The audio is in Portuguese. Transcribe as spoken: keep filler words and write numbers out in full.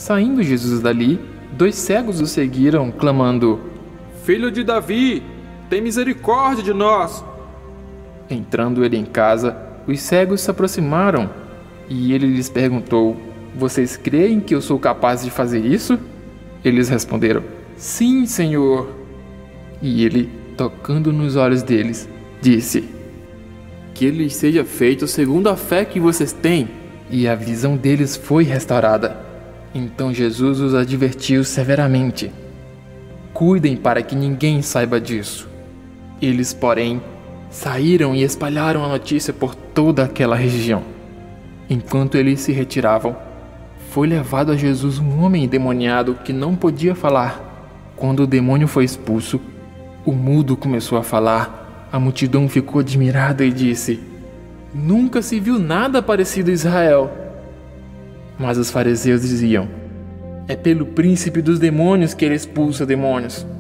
Saindo Jesus dali, dois cegos o seguiram, clamando: Filho de Davi, tem misericórdia de nós. Entrando ele em casa, os cegos se aproximaram, e ele lhes perguntou: Vocês creem que eu sou capaz de fazer isso? Eles responderam: Sim, Senhor. E ele, tocando nos olhos deles, disse: Que lhes seja feito segundo a fé que vocês têm. E a visão deles foi restaurada. Então Jesus os advertiu severamente: Cuidem para que ninguém saiba disso. Eles, porém, saíram e espalharam a notícia por toda aquela região. Enquanto eles se retiravam, foi levado a Jesus um homem endemoniado que não podia falar. Quando o demônio foi expulso, o mudo começou a falar. A multidão ficou admirada e disse: Nunca se viu nada parecido em Israel. Mas os fariseus diziam: É pelo príncipe dos demônios que ele expulsa demônios.